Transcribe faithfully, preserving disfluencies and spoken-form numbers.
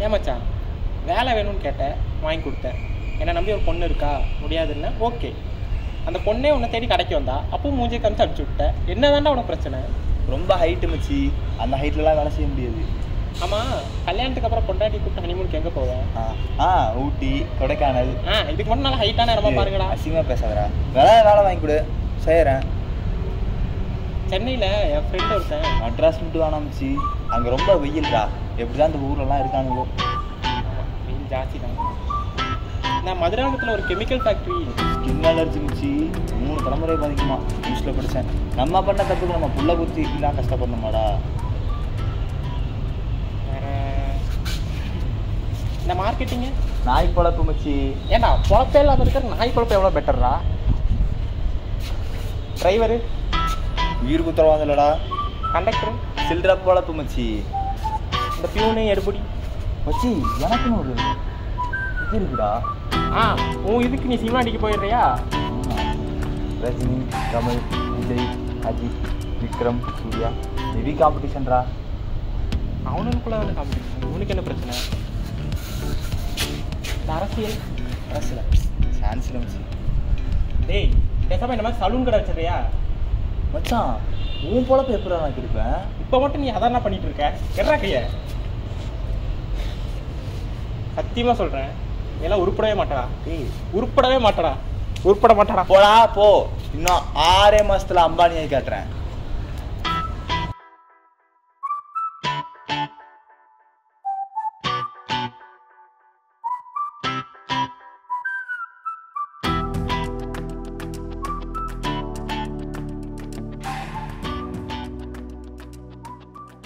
ஏன் மச்சான் வேலை வேணும்னு கேட்டேன், வாங்கி கொடுத்தேன். என்னை நம்பி ஒரு பொண்ணு இருக்கா, முடியாதுன்னு ஓகே. அந்த பொண்ணே உன்னை தேடி கடைக்கு வந்தா அப்போ மூஞ்சி காமிச்சு அடிச்சு விட்டேன். என்ன தாண்டா உனக்கு பிரச்சனை? ரொம்ப ஹைட்டு மச்சி, அந்த ஹைட்லலாம் வேலை செய்ய முடியாது. ஆமாம், கல்யாணத்துக்கு அப்புறம் பொண்டாட்டி கூப்பிட்டு ஹனிமூனுக்கு எங்கே போவேன்? ஆ ஆ ஊட்டி கொடைக்கானல். ஆ இதுக்கு மட்டும் நல்லா ஹைட்டான இடமா பாருங்கடா. அசிங்கமாக பேசாதடா. வேலை வேலை வாங்கி கொடு, செய்கிறேன். சென்னையில் என் ஃப்ரெண்டு ஒருத்தன். மெட்ராஸ் மட்டும் வேணாம் மச்சி, அங்கே ரொம்ப வெயில்டா. எப்படி தான் இந்த ஊர்லலாம் இருக்கானுங்களோ. வெயில் ஜாஸ்தி தான். நான் மதுராந்தகத்தில் ஒரு கெமிக்கல் ஃபேக்ட்ரி. ஸ்கின் அலர்ஜி மச்சி, மூணு தலைமுறை பாதிக்குமா, நியூஸில் படித்தேன். நம்ம பண்ண தப்புக்கு நம்ம புள்ள குத்தி இப்படிலாம் கஷ்டப்படணுமாடா. வேறு இந்த மார்க்கெட்டிங்கு நாய் பொழப்பு மச்சி. ஏன்னா பொழப்பே இல்லாத இருக்கிற நாய் பொழப்பு எவ்வளோ பெட்டர்ரா. டிரைவரு உயிர் குத்துறவாங்க இல்லடா. கண்டக்டரு சில்ட்ர பொழப்பு மச்சி. இந்த பியூனு எடுபடி மச்சி எனக்குன்னு ஒரு இது இருக்குடா. ஆ உன் இதுக்கு நீ சினிமா அடிக்க போயிடுறியா? ரஜினி, கமல், விஜய், அஜித், விக்ரம், சூர்யா ஹெவி காம்படிஷன்ரா. அவனுக்குள்ள வந்து காம்படிஷன், உனக்கு என்ன பிரச்சனை? இந்த அரசியல் அரசியல் சான்ஸ் இல்லை மச்சி. டேய் பேசாமல் இந்த மாதிரி சலூன் கடை வச்சிடுறியா? மச்சான் உன் பொழப்பு எப்படி நான் கிடைப்பேன்? இப்போ மட்டும் நீ அதான் பண்ணிட்டு இருக்க. எட்ரா கைய, சத்தியமாக சொல்கிறேன், இதெல்லாம் உருப்படவே மாட்டடா. டேய் உருப்படவே மாட்டடா, உருப்பட மாட்டடா. போடா போ, இன்னும் ஆறே மாசத்துல அம்பானியை காட்டுறேன்.